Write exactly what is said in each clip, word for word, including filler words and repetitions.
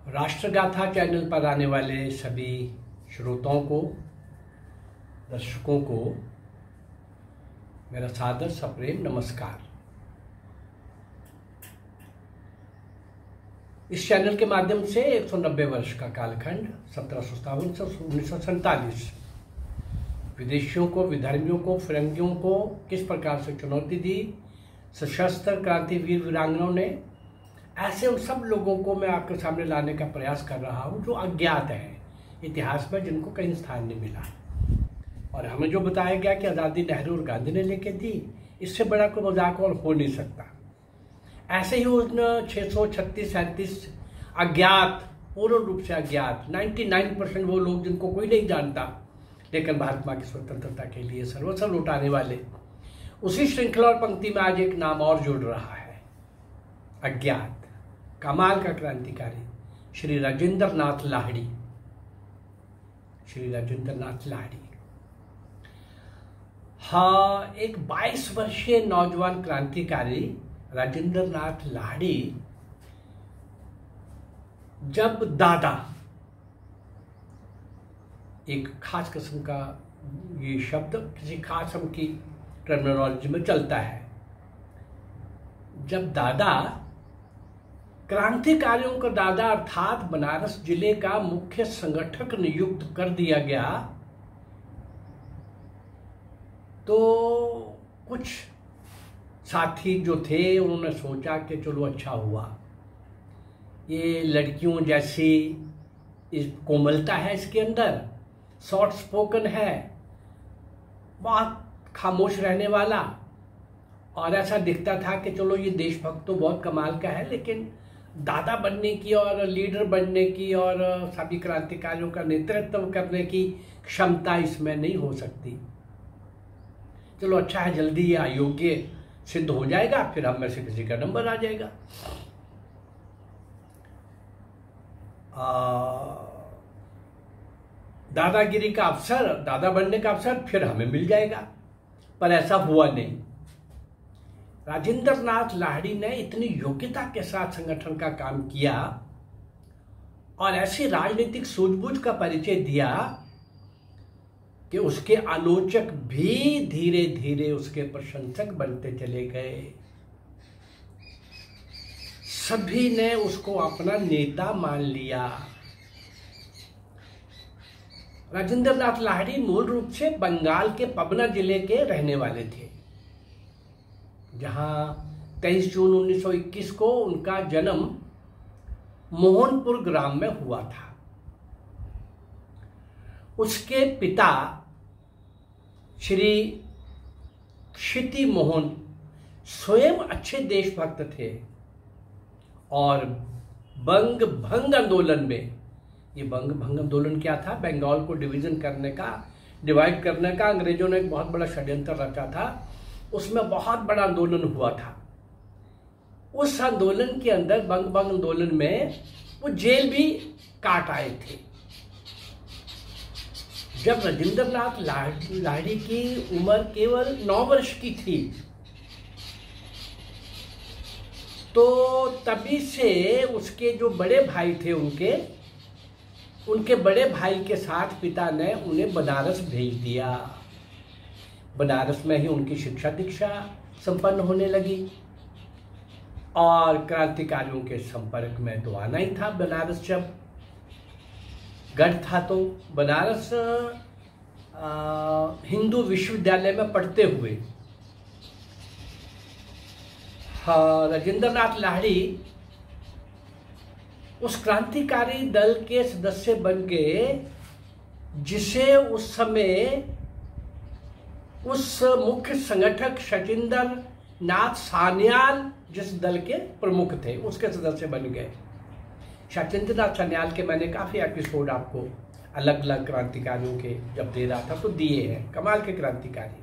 राष्ट्रगाथा channel पर आने वाले सभी श्रोताओं को, दर्शकों को मेरा सादर सप्रेम नमस्कार। इस चैनल के माध्यम से एक सौ नब्बे वर्ष का कालखंड सत्रह सौ सत्तावन से उन्नीस सौ सैंतालीस विदेशियों को, विधर्मियों को, फिरंगियों को किस प्रकार से चुनौती दी सशस्त्र क्रांति वीर वीरांगनाओं ने, ऐसे उन सब लोगों को मैं आपके सामने लाने का प्रयास कर रहा हूं जो अज्ञात हैं इतिहास में, जिनको कहीं स्थान नहीं मिला। और हमें जो बताया गया कि आज़ादी नेहरू और गांधी ने लेके दी, इससे बड़ा कोई मजाक और हो नहीं सकता। ऐसे ही उन छः सौ छत्तीस सैंतीस अज्ञात, पूर्ण रूप से अज्ञात निन्यानवे परसेंट वो लोग जिनको कोई नहीं जानता, लेकिन भारत माँ की स्वतंत्रता के लिए सर्वस्व लुटाने वाले, उसी श्रृंखला और पंक्ति में आज एक नाम और जुड़ रहा है, अज्ञात कमाल का क्रांतिकारी श्री राजेंद्र नाथ लाहिड़ी। श्री राजेंद्र नाथ लाहिड़ी हाँ, एक बाईस वर्षीय नौजवान क्रांतिकारी राजेंद्र नाथ लाहिड़ी जब दादा, एक खास किस्म का ये शब्द किसी खास किस्म की टर्मिनोलॉजी में चलता है, जब दादा क्रांतिकारियों का दादा अर्थात बनारस जिले का मुख्य संगठक नियुक्त कर दिया गया, तो कुछ साथी जो थे उन्होंने सोचा कि चलो अच्छा हुआ, ये लड़कियों जैसी इस कोमलता है इसके अंदर, सॉफ्ट स्पोकन है, बहुत खामोश रहने वाला, और ऐसा दिखता था कि चलो ये देशभक्त तो बहुत कमाल का है, लेकिन दादा बनने की और लीडर बनने की और सभी क्रांतिकारियों का नेतृत्व करने की क्षमता इसमें नहीं हो सकती। चलो अच्छा है, जल्दी ये अयोग्य सिद्ध हो जाएगा, फिर हम में से किसी का नंबर आ जाएगा। आ, दादागिरी का अवसर, दादा बनने का अवसर फिर हमें मिल जाएगा, पर ऐसा हुआ नहीं। राजेंद्र नाथ लाहिड़ी ने इतनी योग्यता के साथ संगठन का काम किया और ऐसी राजनीतिक सूझबूझ का परिचय दिया कि उसके आलोचक भी धीरे धीरे उसके प्रशंसक बनते चले गए। सभी ने उसको अपना नेता मान लिया। राजेंद्र नाथ लाहिड़ी मूल रूप से बंगाल के पबना जिले के रहने वाले थे, जहां तेईस जून उन्नीस सौ इक्कीस को उनका जन्म मोहनपुर ग्राम में हुआ था। उसके पिता श्री क्षिति मोहन स्वयं अच्छे देशभक्त थे और बंग भंग आंदोलन में, ये बंग भंग आंदोलन क्या था? बंगाल को डिवीजन करने का, डिवाइड करने का अंग्रेजों ने एक बहुत बड़ा षड्यंत्र रचा था, उसमें बहुत बड़ा आंदोलन हुआ था। उस आंदोलन के अंदर, बंग भंग आंदोलन में, वो जेल भी काट आए थे। जब राजेंद्र नाथ लाहिड़ी की उम्र केवल नौ वर्ष की थी, तो तभी से उसके जो बड़े भाई थे, उनके उनके बड़े भाई के साथ पिता ने उन्हें बनारस भेज दिया। बनारस में ही उनकी शिक्षा दीक्षा संपन्न होने लगी और क्रांतिकारियों के संपर्क में तो आना ही था। बनारस जब गढ़ था, तो बनारस हिंदू विश्वविद्यालय में पढ़ते हुए हाँ, राजेंद्र नाथ लाहिड़ी उस क्रांतिकारी दल के सदस्य बन गए जिसे उस समय उस मुख्य संगठक शचीन्द्र नाथ सान्याल जिस दल के प्रमुख थे, उसके सदस्य बन गए। शचीन्द्र नाथ सान्याल के मैंने काफी एपिसोड आपको अलग अलग क्रांतिकारियों के जब दे रहा था तो दिए हैं, कमाल के क्रांतिकारी।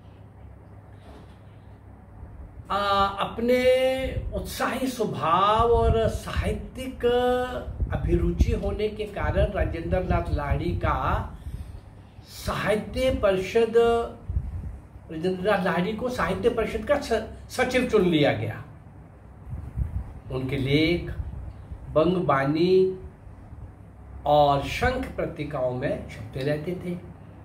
आ, अपने उत्साही स्वभाव और साहित्यिक अभिरुचि होने के कारण राजेंद्र नाथ लाहिड़ी का साहित्य परिषद राजेंद्र नाथ लाहिड़ी को साहित्य परिषद का सचिव चुन लिया गया। उनके लेख, बंग बानी, और शंख पत्रिकाओं में छपते रहते थे।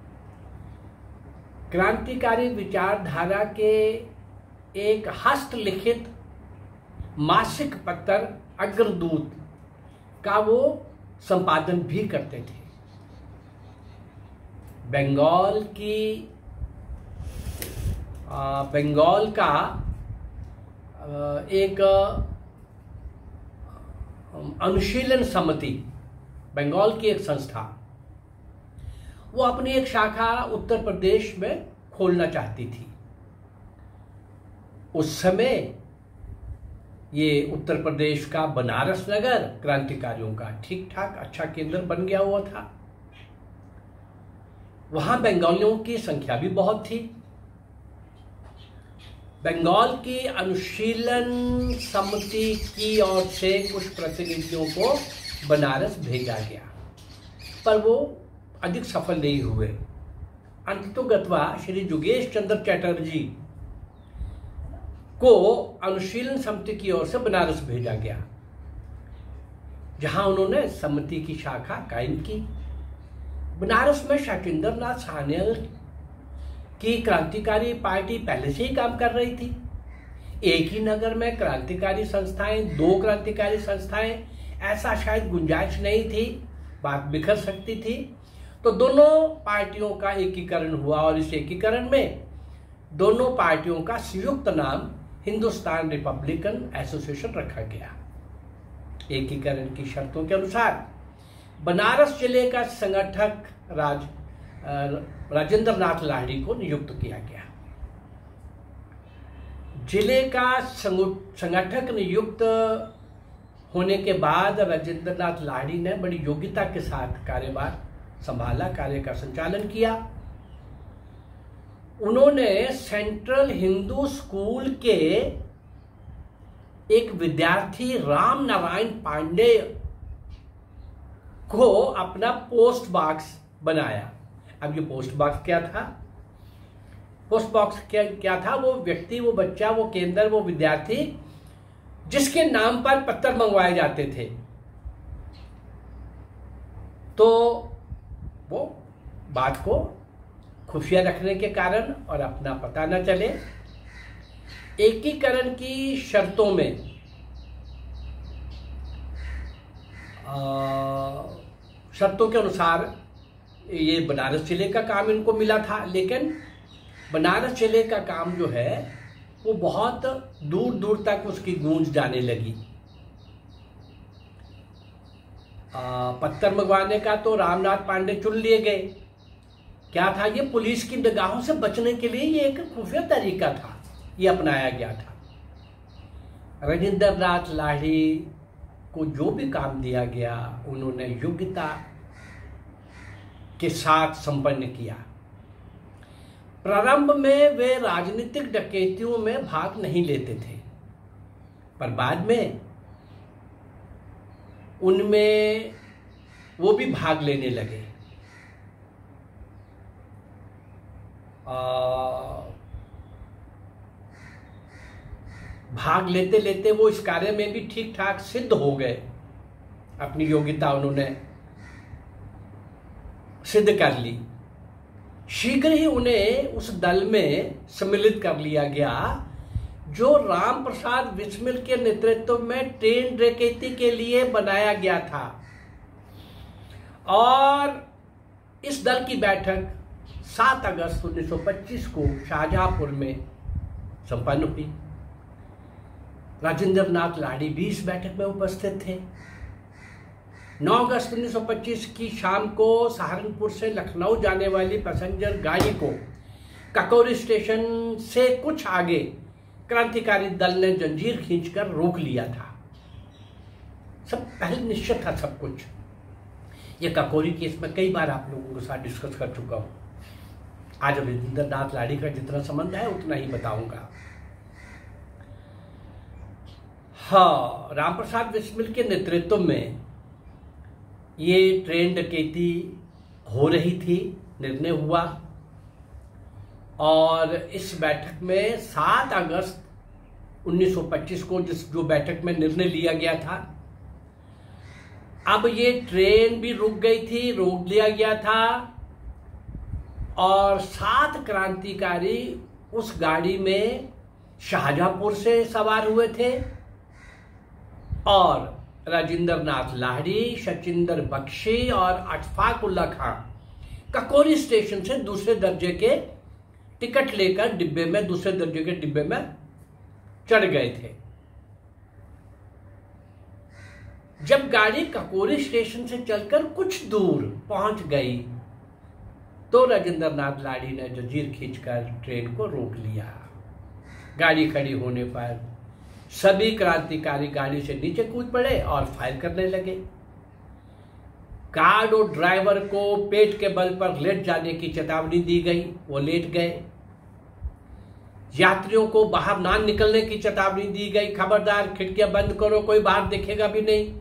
क्रांतिकारी विचारधारा के एक हस्तलिखित मासिक पत्र अग्रदूत का वो संपादन भी करते थे। बंगाल की आ, बंगाल का आ, एक अनुशीलन समिति, बंगाल की एक संस्था, वो अपनी एक शाखा उत्तर प्रदेश में खोलना चाहती थी। उस समय ये उत्तर प्रदेश का बनारस नगर क्रांतिकारियों का ठीक ठाक अच्छा केंद्र बन गया हुआ था। वहां बंगालियों की संख्या भी बहुत थी। बंगाल की अनुशीलन समिति की ओर से कुछ प्रतिनिधियों को बनारस भेजा गया, पर वो अधिक सफल नहीं हुए। अंततोगत्वा श्री योगेश चंद्र चटर्जी को अनुशीलन समिति की ओर से बनारस भेजा गया, जहां उन्होंने समिति की शाखा कायम की। बनारस में सचिंद्र नाथ सान्याल की क्रांतिकारी पार्टी पहले से ही काम कर रही थी। एक ही नगर में क्रांतिकारी संस्थाएं, दो क्रांतिकारी संस्थाएं, ऐसा शायद गुंजाइश नहीं थी, बात बिखर सकती थी। तो दोनों पार्टियों का एकीकरण हुआ और इस एकीकरण में दोनों पार्टियों का संयुक्त नाम हिंदुस्तान रिपब्लिकन एसोसिएशन रखा गया। एकीकरण की शर्तों के अनुसार बनारस जिले का संगठक राज राजेंद्र नाथ लाहिड़ी को नियुक्त किया गया। जिले का संगठक नियुक्त होने के बाद राजेंद्र नाथ लाहिड़ी ने बड़ी योग्यता के साथ कार्यभार संभाला, कार्य का संचालन किया। उन्होंने सेंट्रल हिंदू स्कूल के एक विद्यार्थी राम नारायण पांडे को अपना पोस्ट बॉक्स बनाया। अब ये पोस्ट बॉक्स क्या था? पोस्ट बॉक्स क्या क्या था? वो व्यक्ति, वो बच्चा, वो केंद्र, वो विद्यार्थी जिसके नाम पर पत्र मंगवाए जाते थे, तो वो बात को खुफिया रखने के कारण और अपना पता न चले, एकीकरण की शर्तों में आ, शर्तों के अनुसार ये बनारस जिले का काम इनको मिला था। लेकिन बनारस जिले का काम जो है वो बहुत दूर दूर तक उसकी गूंज जाने लगी। आ, पत्थर मंगवाने का तो रामनाथ पांडे चुन लिए गए। क्या था? ये पुलिस की निगाहों से बचने के लिए ये एक खुफिया तरीका था, ये अपनाया गया था। राजेंद्र नाथ लाहिड़ी को जो भी काम दिया गया उन्होंने योग्यता के साथ संपन्न किया। प्रारंभ में वे राजनीतिक डकैतियों में भाग नहीं लेते थे, पर बाद में उनमें वो भी भाग लेने लगे। आ, भाग लेते लेते वो इस कार्य में भी ठीक ठाक सिद्ध हो गए। अपनी योग्यता उन्होंने सिद्ध कर ली। शीघ्र ही उन्हें उस दल में सम्मिलित कर लिया गया जो राम प्रसाद बिस्मिल के नेतृत्व में ट्रेन डकैती के लिए बनाया गया था। और इस दल की बैठक सात अगस्त उन्नीस सौ पच्चीस को शाहजहांपुर में संपन्न हुई। राजेंद्र नाथ लाहिड़ी भी इस बैठक में उपस्थित थे। नौ अगस्त उन्नीस सौ पच्चीस की शाम को सहारनपुर से लखनऊ जाने वाली पैसेंजर गाड़ी को ककौरी स्टेशन से कुछ आगे क्रांतिकारी दल ने जंजीर खींचकर रोक लिया था। सब पहले निश्चित था सब कुछ। ये ककौरी केस में कई बार आप लोगों के साथ डिस्कस कर चुका हूं। आज राजेंद्र नाथ लाहिड़ी का जितना संबंध है उतना ही बताऊंगा। हाँ, राम प्रसाद बिस्मिल के नेतृत्व में ये ट्रेन डकैती हो रही थी, निर्णय हुआ। और इस बैठक में सात अगस्त उन्नीस सौ पच्चीस को जिस जो बैठक में निर्णय लिया गया था, अब ये ट्रेन भी रुक गई थी, रोक दिया गया था और सात क्रांतिकारी उस गाड़ी में शाहजहांपुर से सवार हुए थे और राजेंद्र नाथ लाहिड़ी, सचिंदर बख्शी और अशफाक उल्ला खां काकोरी स्टेशन से दूसरे दर्जे के टिकट लेकर डिब्बे में दूसरे दर्जे के डिब्बे में चढ़ गए थे। जब गाड़ी काकोरी स्टेशन से चलकर कुछ दूर पहुंच गई तो राजेंद्र नाथ लाहिड़ी ने जंजीर खींचकर ट्रेन को रोक लिया। गाड़ी खड़ी होने पर सभी क्रांतिकारी गाड़ी से नीचे कूद पड़े और फायर करने लगे। गार्ड और ड्राइवर को पेट के बल पर लेट जाने की चेतावनी दी गई, वो लेट गए। यात्रियों को बाहर ना निकलने की चेतावनी दी गई, खबरदार खिड़कियां बंद करो, कोई बाहर देखेगा भी नहीं।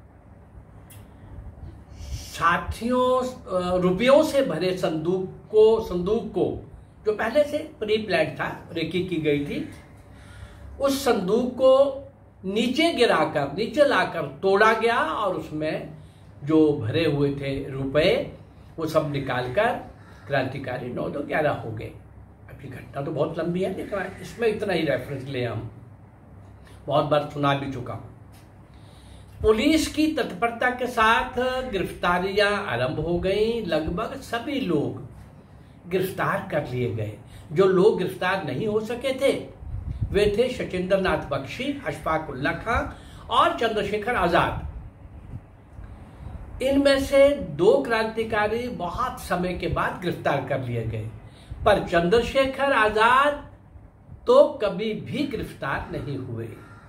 साथियों, रुपयों से भरे संदूक को संदूक को जो पहले से प्री प्लान था, रेकी की गई थी, उस संदूक को नीचे गिराकर नीचे लाकर तोड़ा गया और उसमें जो भरे हुए थे रुपए वो सब निकालकर क्रांतिकारी नौ दो ग्यारह हो गए। अभी घटना तो बहुत लंबी है लेकिन इसमें इतना ही रेफरेंस ले, हम बहुत बार सुना भी चुका हूं। पुलिस की तत्परता के साथ गिरफ्तारियां आरंभ हो गई। लगभग सभी लोग गिरफ्तार कर लिए गए। जो लोग गिरफ्तार नहीं हो सके थे वे थे सचिंदर नाथ बख्शी, अशफाक उल्ला खां और चंद्रशेखर आजाद। इनमें से दो क्रांतिकारी बहुत समय के बाद गिरफ्तार कर लिए गए, पर चंद्रशेखर आजाद तो कभी भी गिरफ्तार नहीं हुए।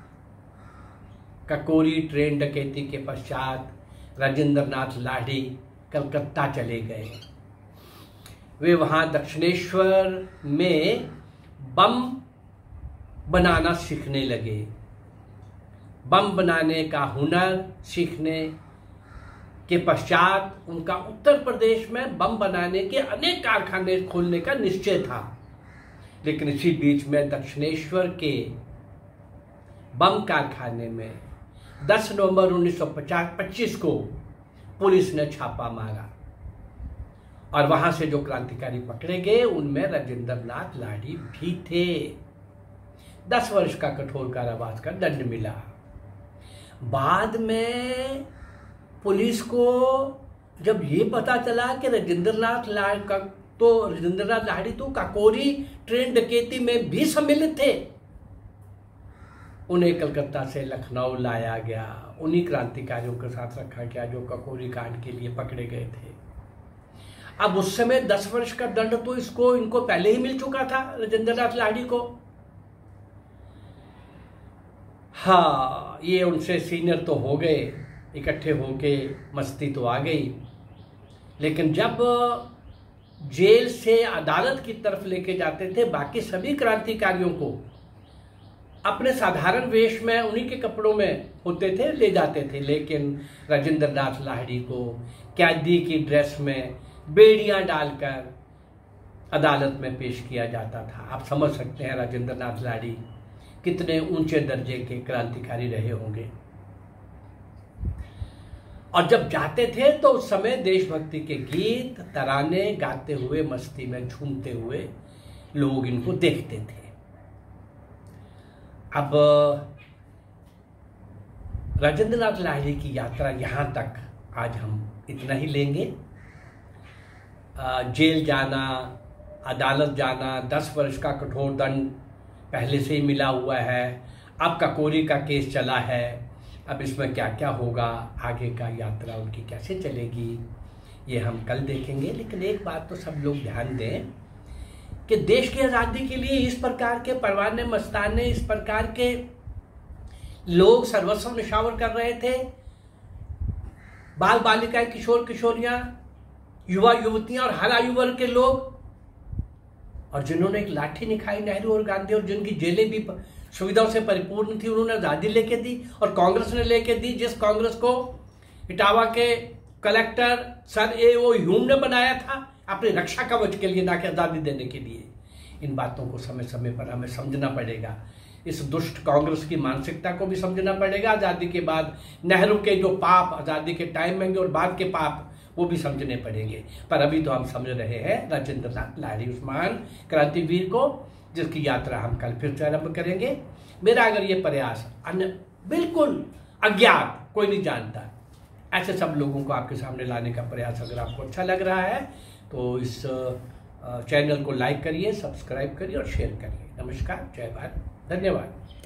काकोरी ट्रेन डकैती के पश्चात राजेंद्र नाथ लाहिड़ी कलकत्ता चले गए। वे वहां दक्षिणेश्वर में बम बनाना सीखने लगे। बम बनाने का हुनर सीखने के पश्चात उनका उत्तर प्रदेश में बम बनाने के अनेक कारखाने खोलने का निश्चय था। लेकिन इसी बीच में दक्षिणेश्वर के बम कारखाने में दस नवंबर उन्नीस सौ पच्चीस को पुलिस ने छापा मारा और वहां से जो क्रांतिकारी पकड़े गए उनमें राजेंद्र नाथ लाहिड़ी भी थे। दस वर्ष का कठोर कारावास का दंड मिला। बाद में पुलिस को जब ये पता चला कि राजेंद्र नाथ लाहिड़ी का तो राजेंद्र नाथ लाहिड़ी तो काकोरी ट्रेन डकैती में भी सम्मिलित थे, उन्हें कलकत्ता से लखनऊ लाया गया। उन्हीं क्रांतिकारियों के साथ रखा गया जो काकोरी कांड के लिए पकड़े गए थे। अब उस समय दस वर्ष का दंड तो इसको इनको पहले ही मिल चुका था राजेंद्र नाथ लाहिड़ी को। हाँ, ये उनसे सीनियर तो हो गए, इकट्ठे होके मस्ती तो आ गई। लेकिन जब जेल से अदालत की तरफ लेके जाते थे बाकी सभी क्रांतिकारियों को अपने साधारण वेश में उन्हीं के कपड़ों में होते थे ले जाते थे, लेकिन राजेंद्र नाथ लाहिड़ी को कैदी की ड्रेस में बेड़ियां डालकर अदालत में पेश किया जाता था। आप समझ सकते हैं राजेंद्र नाथ लाहिड़ी कितने ऊंचे दर्जे के क्रांतिकारी रहे होंगे। और जब जाते थे तो उस समय देशभक्ति के गीत तराने गाते हुए मस्ती में झूमते हुए लोग इनको देखते थे। अब राजेंद्र नाथ लाहिड़ी की यात्रा यहां तक आज हम इतना ही लेंगे। जेल जाना, अदालत जाना, दस वर्ष का कठोर दंड पहले से ही मिला हुआ है। अब काकोरी का केस चला है, अब इसमें क्या क्या होगा, आगे का यात्रा उनकी कैसे चलेगी, ये हम कल देखेंगे। लेकिन एक बात तो सब लोग ध्यान दें कि देश की आज़ादी के लिए इस प्रकार के परवाने मस्ताने, इस प्रकार के लोग सर्वस्व निशावर कर रहे थे। बाल बालिकाएं, किशोर किशोरियां, युवा युवतियां और हर आयु वर्ग के लोग, और जिन्होंने एक लाठी नहीं खाई नेहरू और गांधी, और जिनकी जेलें भी सुविधाओं से परिपूर्ण थी, उन्होंने आज़ादी लेके दी। और कांग्रेस ने लेके दी, जिस कांग्रेस को इटावा के collector sir A O Hume ने बनाया था अपनी रक्षा कवच के लिए, ना कि आज़ादी देने के लिए। इन बातों को समय समय पर हमें समझना पड़ेगा इस दुष्ट कांग्रेस की मानसिकता को भी समझना पड़ेगा। आज़ादी के बाद नेहरू के जो पाप आज़ादी के टाइम में और बाद के पाप वो भी समझने पड़ेंगे। पर अभी तो हम समझ रहे हैं राजेंद्र नाथ लाहिड़ी उस्मान क्रांतिवीर को, जिसकी यात्रा हम कल फिर से आरंभ करेंगे। मेरा अगर ये प्रयास अन्य बिल्कुल अज्ञात, कोई नहीं जानता, ऐसे सब लोगों को आपके सामने लाने का प्रयास अगर आपको अच्छा लग रहा है तो इस चैनल को लाइक करिए, सब्सक्राइब करिए और शेयर करिए। नमस्कार, जय भारत, धन्यवाद।